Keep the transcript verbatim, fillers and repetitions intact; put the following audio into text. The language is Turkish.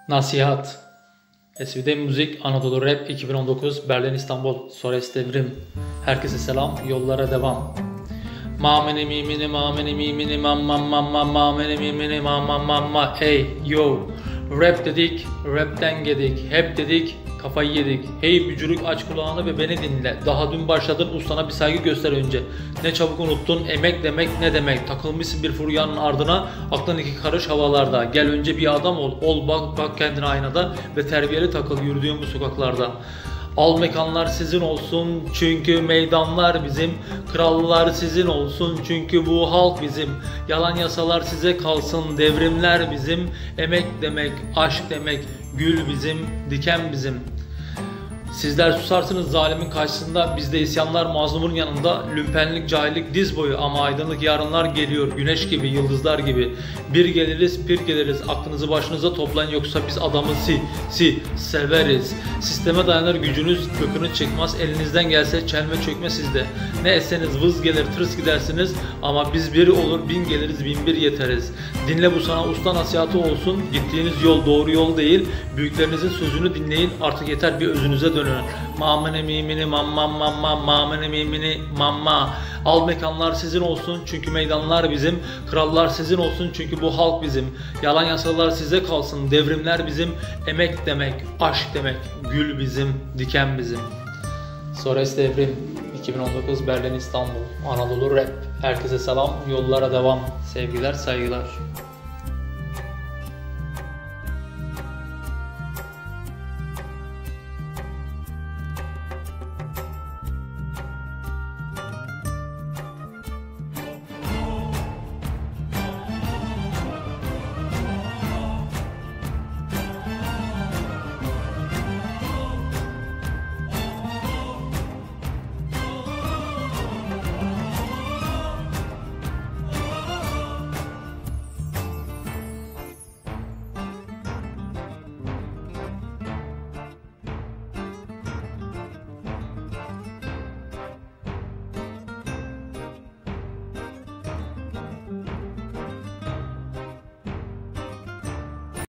Nasihat. S V D Müzik Anadolu Rap iki bin on dokuz Berlin İstanbul Sores Devrim. Herkese selam, yollara devam. Mamini mimini mamini mimini mam mam mam mam mamini mimini mam mam mam mam hey yo. Rap dedik, rapten yedik, hep dedik, kafayı yedik. Hey bücürük, aç kulağını ve beni dinle. Daha dün başladın, ustana bir saygı göster önce. Ne çabuk unuttun, emek demek ne demek. Takılmışsın bir furyanın ardına, aklın iki karış havalarda. Gel önce bir adam ol, ol bak bak kendine aynada ve terbiyeli takıl yürüdüğün bu sokaklarda. Al mekanlar sizin olsun çünkü meydanlar bizim. Krallar sizin olsun çünkü bu halk bizim. Yalan yasalar size kalsın, devrimler bizim. Emek demek, aşk demek, gül bizim, diken bizim. Sizler susarsınız zalimin karşısında, bizde isyanlar mazlumun yanında. Lümpenlik, cahillik diz boyu ama aydınlık yarınlar geliyor, güneş gibi, yıldızlar gibi. Bir geliriz, bir geliriz, aklınızı başınıza toplayın yoksa biz adamı si, si, severiz. Sisteme dayanır gücünüz, kökünü çıkmaz, elinizden gelse çelme çökme sizde. Ne etseniz vız gelir, tırs gidersiniz ama biz biri olur, bin geliriz, bin bir yeteriz. Dinle bu sana usta nasihatı olsun, gittiğiniz yol doğru yol değil. Büyüklerinizin sözünü dinleyin, artık yeter bir özünüze dönün. Mamene mimini mamma mamma mamene mimini mamma. Al mekanlar sizin olsun çünkü meydanlar bizim. Krallar sizin olsun çünkü bu halk bizim. Yalan yasalar size kalsın, devrimler bizim. Emek demek, aşk demek, gül bizim, diken bizim. Sores Devrim iki bin on dokuz Berlin İstanbul Anadolu Rap. Herkese selam, yollara devam. Sevgiler, saygılar.